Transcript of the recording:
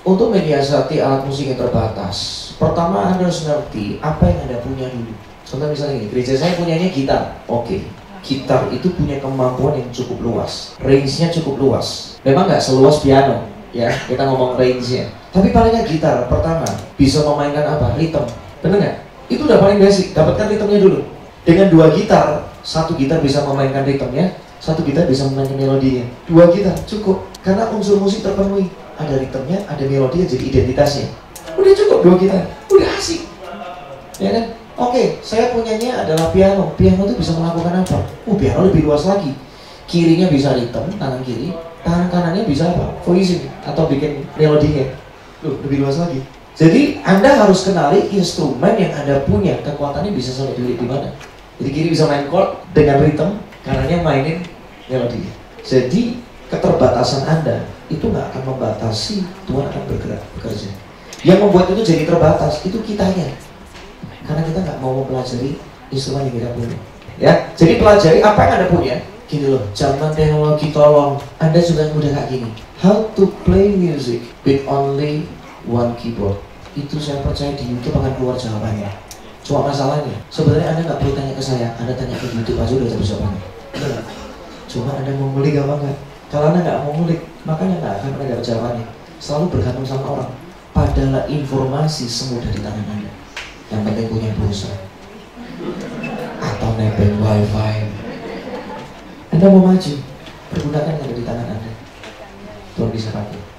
Untuk menyiasati alat musik yang terbatas, pertama Anda harus ngerti apa yang Anda punya dulu. Contoh misalnya ini, gereja saya punyanya gitar. Oke, gitar itu punya kemampuan yang cukup luas, range-nya cukup luas. Memang nggak seluas piano, ya, kita ngomong range-nya. Tapi palingnya gitar, pertama, bisa memainkan apa? Rhythm, bener nggak? Itu udah paling basic, dapatkan ritmenya dulu. Dengan 2 gitar, 1 gitar bisa memainkan ritmenya, 1 gitar bisa memainkan melodinya. 2 gitar, cukup, karena unsur musik terpenuhi. Ada ritmenya, ada melodinya, jadi identitasnya. Udah cukup 2 gitar, udah asik, ya kan? Oke, saya punyanya adalah piano. Piano itu bisa melakukan apa? Piano lebih luas lagi. Kirinya bisa ritm, tangan kiri, tangan kanannya bisa apa? Voicing atau bikin melodinya. Lebih luas lagi. Jadi Anda harus kenali instrumen yang Anda punya, kekuatannya bisa sampai di mana. Jadi kiri bisa main chord dengan ritm, kanannya mainin melodinya. Jadi keterbatasan Anda itu nggak akan membatasi Tuhan akan bergerak, bekerja. Yang membuat itu jadi terbatas itu kitanya, karena kita nggak mau mempelajari instrumen yang kita punya. Ya, jadi pelajari apa yang Anda punya. Gini loh, zaman teknologi tolong Anda juga udah kayak gini. How to play music with only one keyboard. Itu saya percaya di YouTube akan keluar jawabannya. Cuma masalahnya, sebenarnya Anda nggak perlu tanya ke saya, Anda tanya ke YouTube aja udah tahu jawabannya. Cuma Anda mau ngulik apa enggak? Kalau Anda nggak mau ngulik, makanya nggak akan pernah dapat jawabannya. Selalu bergantung sama orang. Padahal informasi semudah di tangan Anda. Yang penting punya pulsa atau nebeng wifi. Anda mau maju, pergunakan yang ada di tangan Anda. Tuhan bisa pakai.